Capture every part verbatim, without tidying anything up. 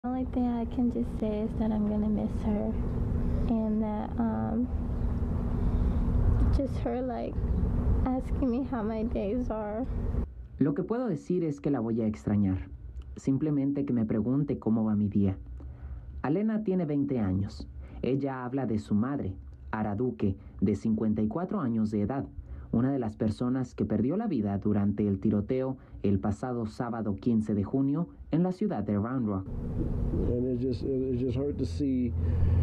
The only thing I can just say is that I'm gonna miss her, and that um, just her like asking me how my days are. Lo que puedo decir es que la voy a extrañar. Simplemente que me pregunte cómo va mi día. Alena tiene veinte años. Ella habla de su madre, Ara Duque, de cincuenta y cuatro años de edad, una de las personas que perdió la vida durante el tiroteo el pasado sábado quince de junio en la ciudad de Round Rock. And it just it just hurt to see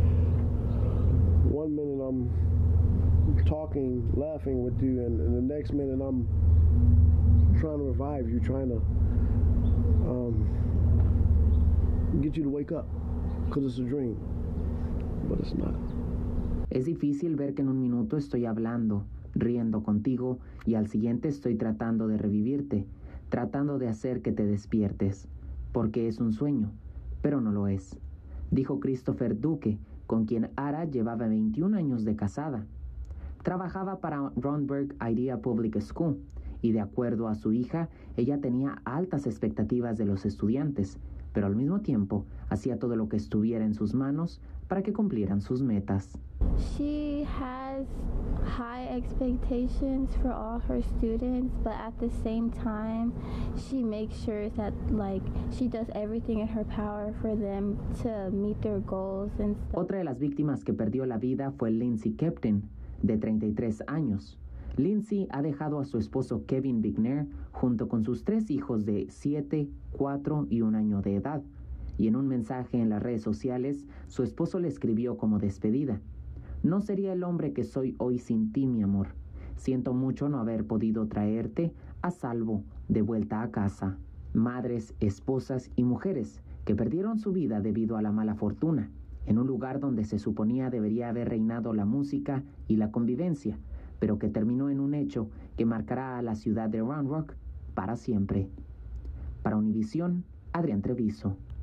one minute I'm talking, laughing with you, and, and the next minute I'm trying to revive you, trying to um, get you to wake up, because it's a dream, but it's not. Es difícil ver que en un minuto estoy hablando, riendo contigo, y al siguiente estoy tratando de revivirte, tratando de hacer que te despiertes, porque es un sueño, pero no lo es, dijo Christopher Duque, con quien Ara llevaba veintiún años de casada. Trabajaba para Runberg Idea Public School, y de acuerdo a su hija, ella tenía altas expectativas de los estudiantes, pero al mismo tiempo hacía todo lo que estuviera en sus manos para que cumplieran sus metas. She has high expectations for all her students, but at the same time, she makes sure that like she does everything in her power for them to meet their goals and stuff. Otra de las víctimas que perdió la vida fue Lindsay Kepton, de treinta y tres años. Lindsay ha dejado a su esposo Kevin Bigner junto con sus tres hijos de siete, cuatro y un año de edad. Y en un mensaje en las redes sociales, su esposo le escribió como despedida: "No sería el hombre que soy hoy sin ti, mi amor. Siento mucho no haber podido traerte a salvo de vuelta a casa". Madres, esposas y mujeres que perdieron su vida debido a la mala fortuna, en un lugar donde se suponía debería haber reinado la música y la convivencia, pero que terminó en un hecho que marcará a la ciudad de Round Rock para siempre. Para Univisión, Adrián Treviso.